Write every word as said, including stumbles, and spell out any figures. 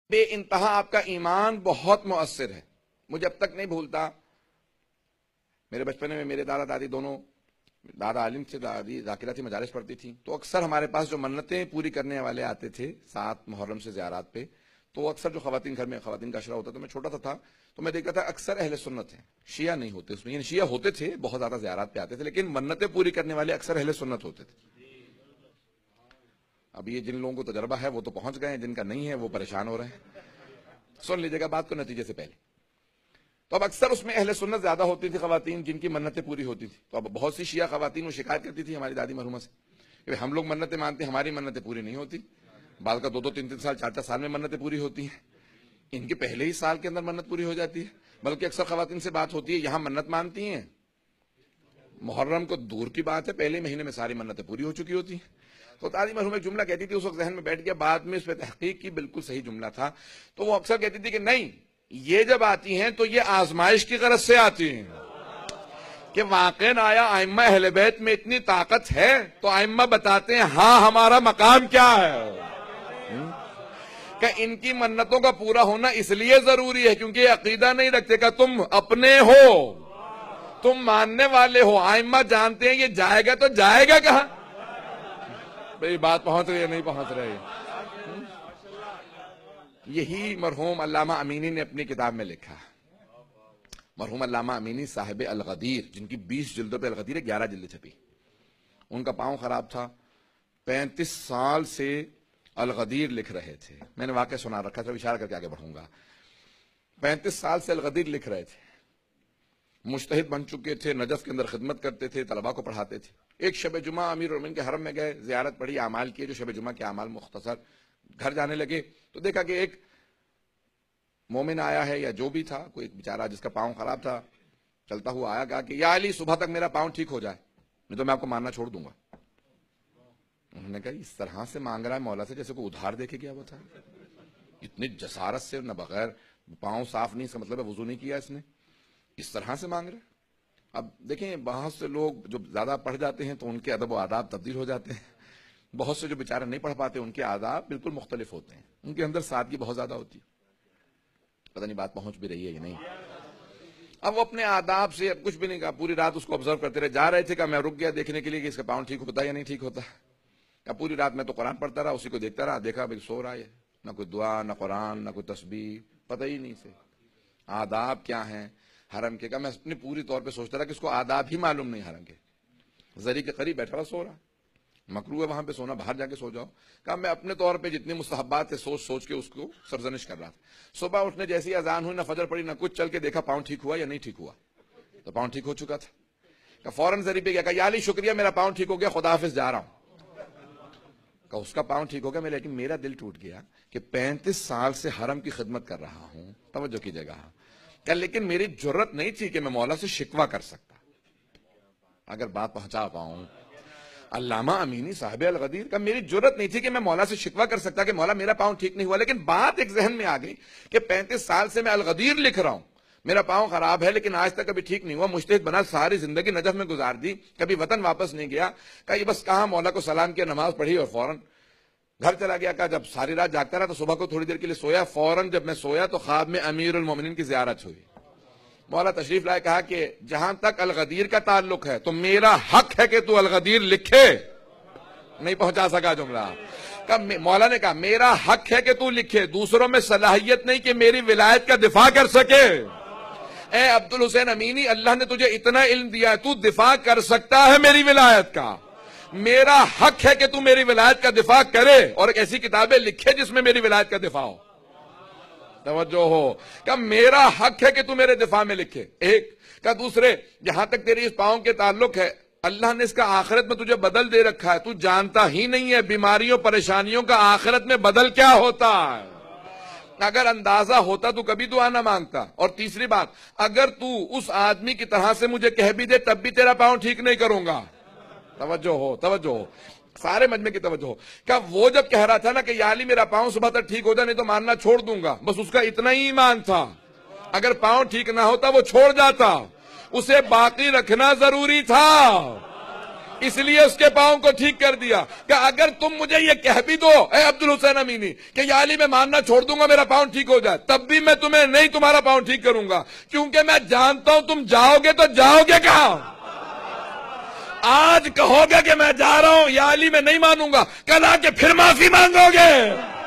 بے انتہا آپ کا ایمان بہت مؤثر ہے. مجھے اب تک نہیں بھولتا، میرے بچپنے میں میرے دادا دادی دونوں، دادا عالم سے دادی ذاکرہ تھی، مجالس پڑھتی تھی، تو اکثر ہمارے پاس جو منتیں پوری کرنے والے آتے تھے سات محرم سے زیارات پہ، تو اکثر جو خواتین گھر میں خواتین کا اشرا ہوتا تھا، میں چھوٹا سا تھا تو میں دیکھتا تھا اکثر اہل سنت ہیں، شیعہ نہیں ہوتے اس میں، یعنی شیعہ ہوتے تھے بہت زیادہ زیارات پہ آتے تھے، لیکن منتیں پوری کرنے والے اکثر اہل سنت ہوتے تھے. اب یہ جن لوگوں کو تجربہ ہے وہ تو پہنچ گئے ہیں، جن کا نہیں ہے وہ پریشان ہو رہے ہیں. سن لیجیے گا بات کو نتیجے سے پہلے. تو اب اکثر اس میں اہل سنت زیادہ ہوتی تھی خواتین جن کی منتیں پوری ہوتی تھی. تو اب بہت سی شیعہ خواتین وہ شکایت کرتی تھی ہماری دادی مرحومہ سے کہ ہم لوگ منتیں مانتے ہیں، ہماری منتیں پوری نہیں ہوتی. بعض کا دو دو تین تین سال چار چار سال میں منتیں پوری ہوتی ہیں، ان کے پہلے ہی سال کے اندر منت پوری ہو جاتی ہے. بلکہ اکثر خواتین سے بات ہوتی ہے یہاں منت مانتی ہیں، محرم کو دور کی بات ہے، پہلے مہینے میں ساری منتیں پوری ہو چکی ہوتی ہیں. تو دادی مرحومہ ایک جملہ کہتی تھی، اس وقت ذہن میں بیٹھ گیا، بعد میں اس پہ تحقیق کی، بالکل صحیح جملہ تھا. تو وہ اکثر کہتی تھی کہ نہیں، یہ جب آتی ہیں تو یہ آزمائش کی غرض سے آتی ہیں کہ واقعاً آیا ائمہ اہل بیت میں اتنی طاقت ہے. تو ائمہ بتاتے ہیں ہاں ہمارا مقام کیا ہے، کہ ان کی منتوں کا پورا ہونا اس لیے ضروری ہے کیونکہ یہ عقیدہ نہیں رکھتے کہ تم اپنے ہو، تم ماننے والے ہو. ائمہ جانتے ہیں یہ جائے گا تو جائے گا کہاں. بھئی بات پہنچ رہی ہے نہیں پہنچ رہی. یہی مرحوم علامہ امینی نے اپنی کتاب میں لکھا. مرحوم علامہ امینی صاحب الغدیر، جن کی بیس جلدوں پہ الغدیر ہے، گیارہ جلد چھپی. ان کا پاؤں خراب تھا، پینتیس سال سے الغدیر لکھ رہے تھے. میں نے واقعہ سنا رکھا تھا، اشارہ کر کے آگے بڑھوں گا. پینتیس سال سے الغدیر لکھ رہے تھے، مجتہد بن چکے تھے، نجف کے اندر خدمت کرتے تھے، طلباء کو پڑھاتے تھے. ایک شب جمعہ امیر المومنین کے حرم میں گئے، زیارت پڑھی، اعمال کیے جو شب جمعہ کے اعمال مختصر. گھر جانے لگے تو دیکھا کہ ایک مومن آیا ہے یا جو بھی تھا، کوئی ایک بیچارہ جس کا پاؤں خراب تھا، چلتا ہوا آیا، کہا کہ یا علی صبح تک میرا پاؤں ٹھیک ہو جائے نہیں تو میں آپ کو ماننا چھوڑ دوں گا. انہوں نے کہا اس طرح سے مانگ رہا ہے مولا سے جیسے کوئی ادھار دے کے گیا وہ تھا. اتنی جسارت سے، نہ بغیر پاؤں صاف نہیں، اس کا مطلب ہے وضو نہیں کیا اس نے، اس طرح سے مانگ رہا ہے. اب دیکھیں بہت سے لوگ جو زیادہ پڑھ جاتے ہیں تو ان کے ادب و آداب تبدیل ہو جاتے ہیں. بہت سے جو بیچارے نہیں پڑھ پاتے ان کے آداب بالکل مختلف ہوتے ہیں، ان کے اندر سادگی بہت زیادہ ہوتی ہے. پتہ نہیں بات پہنچ بھی رہی ہے یا نہیں. اب وہ اپنے آداب سے اب کچھ بھی نہیں کہا، پوری رات اس کو آبزرو کرتے رہے. جا رہے تھے کہ میں رک گیا دیکھنے کے لیے کہ اس کا پاؤں ٹھیک ہوتا ہے یا نہیں ٹھیک ہوتا. اب پوری رات میں تو قرآن پڑھتا رہا، اسی کو دیکھتا رہا. دیکھا بھائی سو رہا ہے، نہ کوئی دعا، نہ قرآن، نہ کوئی تسبیح، پتہ ہی نہیں سے آداب کیا ہیں حرم کے. کہ میں اپنے پوری طور پہ سوچتا رہا کہ اس کو آداب ہی معلوم نہیں حرم کے. زری کے قریب بیٹھا رہا، سو رہا. مکروہ ہے وہاں پہ سونا، باہر جا کے سو جاؤ. کہا میں اپنے طور پہ جتنے مستحبات تھے سوچ سوچ کے اس کو سرزنش کر رہا تھا. صبح اٹھنے جیسی اذان ہوئی، نہ فجر پڑی نہ کچھ، چل کے دیکھا پاؤں ٹھیک ہوا یا نہیں ٹھیک ہوا. تو پاؤں ٹھیک ہو چکا تھا. کہ فوراً زری پہ گیا، کہا یا علی شکریہ میرا پاؤں ٹھیک ہو گیا، خدا حافظ جا رہا ہوں. کہ اس کا پاؤں ٹھیک ہو گیا، لیکن میرا دل ٹوٹ گیا کہ پینتیس سال سے حرم کی خدمت کر رہا ہوں، توجہ کیجیے گا. کہ لیکن میری جرت نہیں تھی کہ میں مولا سے شکوہ کر سکتا. اگر بات پہنچا پاؤں، علامہ امینی صاحب الغدیر کا میری جرت نہیں تھی کہ میں مولا سے شکوہ کر سکتا کہ مولا میرا پاؤں ٹھیک نہیں ہوا. لیکن بات ایک ذہن میں آ گئی کہ پینتیس سال سے میں الغدیر لکھ رہا ہوں، میرا پاؤں خراب ہے لیکن آج تک کبھی ٹھیک نہیں ہوا. مجتہد بنا، ساری زندگی نجف میں گزار دی، کبھی وطن واپس نہیں گیا. کہا یہ بس کہاں مولا کو سلام کیا، نماز پڑھی اور فوراً گھر چلا گیا. کہا جب ساری رات جاگتا رہا تو صبح کو تھوڑی دیر کے لیے سویا. فوراً جب میں سویا تو خواب میں امیر المومنین کی زیارت ہوئی. مولا تشریف لائے، کہا کہ جہاں تک الغدیر کا تعلق ہے تو میرا حق ہے کہ تو الغدیر لکھے. نہیں پہنچا سکا جملہ. مولا نے کہا میرا حق ہے کہ تو لکھے، دوسروں میں صلاحیت نہیں کہ میری ولایت کا دفاع کر سکے. اے عبد الحسین امینی، اللہ نے تجھے اتنا علم دیا ہے، تو دفاع کر سکتا ہے میری ولایت کا. میرا حق ہے کہ تو میری ولایت کا دفاع کرے اور ایک ایسی کتابیں لکھے جس میں میری ولایت کا دفاع ہو. توجہ ہو. کہ میرا حق ہے کہ تو میرے دفاع میں لکھے. ایک کا دوسرے، جہاں تک تیری اس پاؤں کے تعلق ہے، اللہ نے اس کا آخرت میں تجھے بدل دے رکھا ہے، تو جانتا ہی نہیں ہے بیماریوں پریشانیوں کا آخرت میں بدل کیا ہوتا ہے. اگر اندازہ ہوتا تو کبھی دعا نہ مانگتا. اور تیسری بات، اگر تو اس آدمی کی طرح سے مجھے کہہ بھی دے تب بھی تیرا پاؤں ٹھیک نہیں کروں گا. توجہ ہو، توجہ ہو، سارے مجمع کی توجہ ہو. کہ وہ جب کہہ رہا تھا نا کہ یا علی میرا پاؤں صبح تک ٹھیک ہو جائے نہیں تو ماننا چھوڑ دوں گا، بس اس کا اتنا ہی ایمان تھا. اگر پاؤں ٹھیک نہ ہوتا وہ چھوڑ جاتا، اسے باقی رکھنا ضروری تھا. اس لیے اس کے پاؤں کو ٹھیک کر دیا کہ اگر تم مجھے یہ کہہ بھی دو اے عبد الحسین امینی کہ یا علی میں ماننا چھوڑ دوں گا میرا پاؤں ٹھیک ہو جائے، تب بھی میں تمہیں نہیں تمہارا پاؤں ٹھیک کروں گا، کیونکہ میں جانتا ہوں تم جاؤ گے تو جاؤ گے کہاں؟ آج کہو گے کہ میں جا رہا ہوں یا علی میں نہیں مانوں گا، کل آ کے پھر معافی مانگو گے۔